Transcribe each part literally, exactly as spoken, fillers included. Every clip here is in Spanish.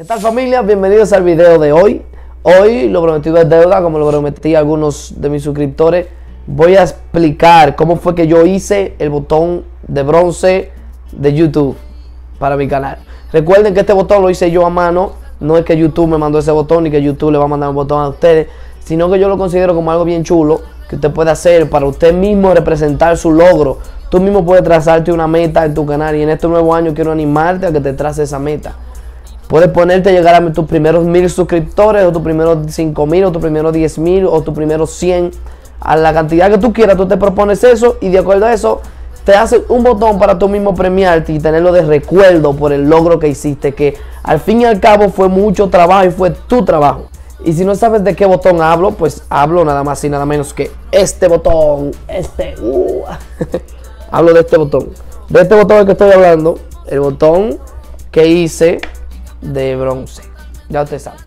¿Qué tal, familia? Bienvenidos al video de hoy. Hoy lo prometido es deuda, como lo prometí a algunos de mis suscriptores. Voy a explicar cómo fue que yo hice el botón de bronce de YouTube para mi canal. Recuerden que este botón lo hice yo a mano. No es que YouTube me mandó ese botón ni que YouTube le va a mandar un botón a ustedes, sino que yo lo considero como algo bien chulo que usted puede hacer para usted mismo representar su logro. Tú mismo puedes trazarte una meta en tu canal y en este nuevo año quiero animarte a que te traces esa meta. Puedes ponerte a llegar a tus primeros mil suscriptores, o tus primeros cinco mil, o tus primeros diez mil, o tus primeros cien. A la cantidad que tú quieras, tú te propones eso y de acuerdo a eso te haces un botón para tú mismo premiarte y tenerlo de recuerdo por el logro que hiciste, que al fin y al cabo fue mucho trabajo y fue tu trabajo. Y si no sabes de qué botón hablo, pues hablo nada más y nada menos que este botón, este, uh, hablo de este botón, de este botón del que estoy hablando, el botón que hice de bronce, ya usted sabe.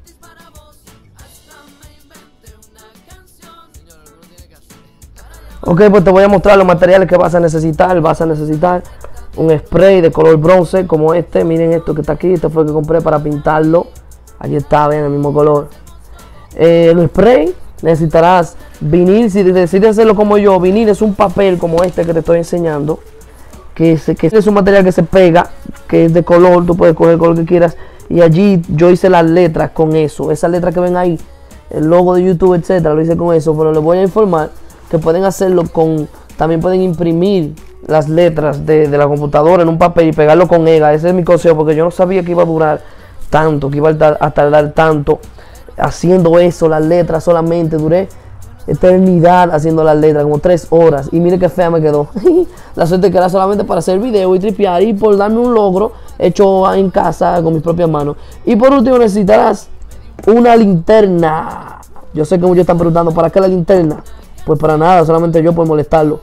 Ok, pues te voy a mostrar los materiales que vas a necesitar. Vas a necesitar un spray de color bronce como este. Miren esto que está aquí, este fue el que compré para pintarlo. Aquí está, ven, el mismo color. Eh, el spray, necesitarás vinil, si decides hacerlo como yo. Vinil es un papel como este que te estoy enseñando, que es, que es un material que se pega, que es de color, tú puedes coger el color que quieras. Y allí yo hice las letras con eso, esas letras que ven ahí, el logo de YouTube, etcétera, lo hice con eso. Pero les voy a informar que pueden hacerlo con, también pueden imprimir las letras de, de la computadora en un papel y pegarlo con E G A. Ese es mi consejo, porque yo no sabía que iba a durar tanto, que iba a tardar, a tardar tanto haciendo eso, las letras solamente. Duré eternidad haciendo las letras, como tres horas. Y mire qué fea me quedó. La suerte que era solamente para hacer video y tripear y por darme un logro hecho en casa con mis propias manos. Y por último necesitarás una linterna. Yo sé que muchos están preguntando, ¿para qué la linterna? Pues para nada, solamente yo por molestarlo.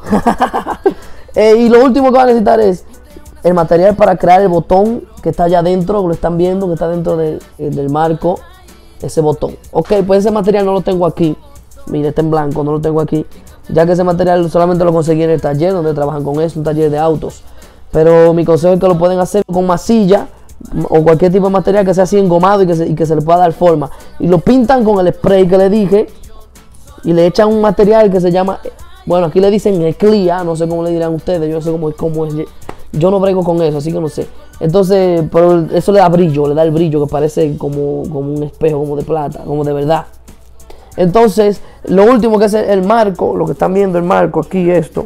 eh, y lo último que va a necesitar es el material para crear el botón que está allá adentro, lo están viendo, que está dentro de, eh, del marco, ese botón. Ok, pues ese material no lo tengo aquí. Mire, está en blanco, no lo tengo aquí, ya que ese material solamente lo conseguí en el taller donde trabajan con eso, un taller de autos. Pero mi consejo es que lo pueden hacer con masilla o cualquier tipo de material que sea así engomado y que se, y que se le pueda dar forma. Y lo pintan con el spray que le dije y le echan un material que se llama, bueno, aquí le dicen eclía, no sé cómo le dirán ustedes, yo no sé cómo, cómo es, yo no brego con eso, así que no sé. Entonces, pero eso le da brillo, le da el brillo que parece como, como un espejo, como de plata, como de verdad. Entonces, lo último que es el marco, lo que están viendo el marco aquí, esto,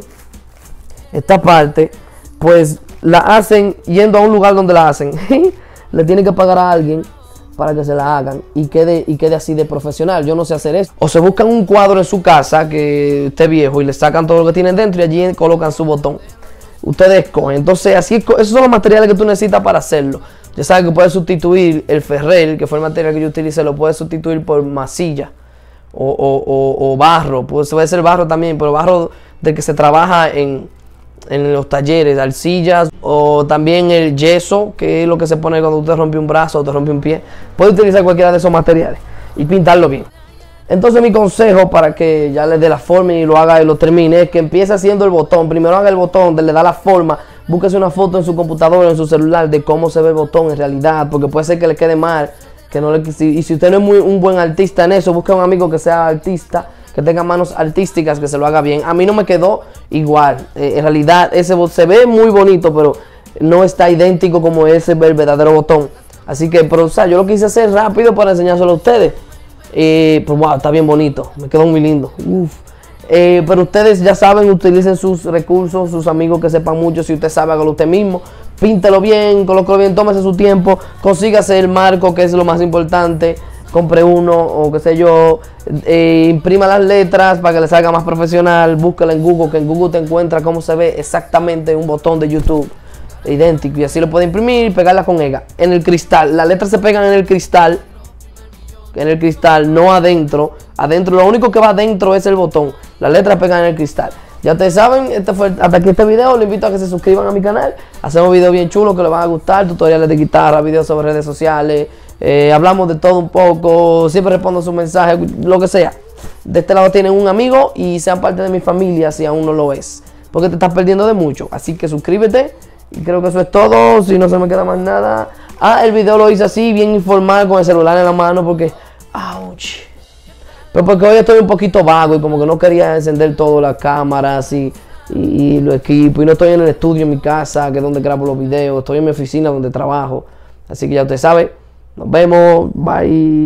esta parte, pues la hacen yendo a un lugar donde la hacen. Le tienen que pagar a alguien para que se la hagan y quede, y quede así de profesional. Yo no sé hacer eso. O se buscan un cuadro en su casa que esté viejo y le sacan todo lo que tienen dentro y allí colocan su botón. Ustedes escogen. Entonces, así, esos son los materiales que tú necesitas para hacerlo. Ya sabes que puedes sustituir el ferrel, que fue el material que yo utilicé, lo puedes sustituir por masilla. O, o, o, o barro, pues puede ser barro también, pero barro del que se trabaja en, en los talleres, arcillas, o también el yeso, que es lo que se pone cuando usted rompe un brazo o te rompe un pie. Puede utilizar cualquiera de esos materiales y pintarlo bien. Entonces mi consejo para que ya le dé la forma y lo haga y lo termine es que empiece haciendo el botón. Primero haga el botón, le da la forma, búsquese una foto en su computadora, en su celular de cómo se ve el botón en realidad, porque puede ser que le quede mal. Que no le, y si usted no es muy, un buen artista en eso, busque a un amigo que sea artista, que tenga manos artísticas, que se lo haga bien. A mí no me quedó igual. Eh, en realidad ese se ve muy bonito, pero no está idéntico como ese el verdadero botón. Así que, pero o sea, yo lo quise hacer rápido para enseñárselo a ustedes. Eh, pues wow, está bien bonito, me quedó muy lindo. Uf. Eh, pero ustedes ya saben, utilicen sus recursos, sus amigos que sepan mucho. Si usted sabe, hágalo usted mismo. Píntelo bien, colóquelo bien, tómese su tiempo, consígase el marco, que es lo más importante. Compre uno o qué sé yo, eh, imprima las letras para que le salga más profesional. Búsquela en Google, que en Google te encuentra cómo se ve exactamente un botón de YouTube idéntico. Y así lo puede imprimir y pegarla con E G A. En el cristal, las letras se pegan en el cristal. En el cristal, no adentro. Adentro, lo único que va adentro es el botón. Las letras pegan en el cristal. Ya ustedes saben, este fue hasta aquí este video. Les invito a que se suscriban a mi canal. Hacemos videos bien chulos que les van a gustar. Tutoriales de guitarra, videos sobre redes sociales. Eh, hablamos de todo un poco. Siempre respondo sus mensajes, lo que sea. De este lado tienen un amigo y sean parte de mi familia si aún no lo es. Porque te estás perdiendo de mucho. Así que suscríbete Y creo que eso es todo, si no se me queda más nada. Ah, el video lo hice así, bien informal, con el celular en la mano, porque... ¡Auch! Pero porque hoy estoy un poquito vago y como que no quería encender todo, las cámaras y, y, y los equipos. Y no estoy en el estudio en mi casa, que es donde grabo los videos. Estoy en mi oficina donde trabajo. Así que ya usted sabe. Nos vemos. Bye.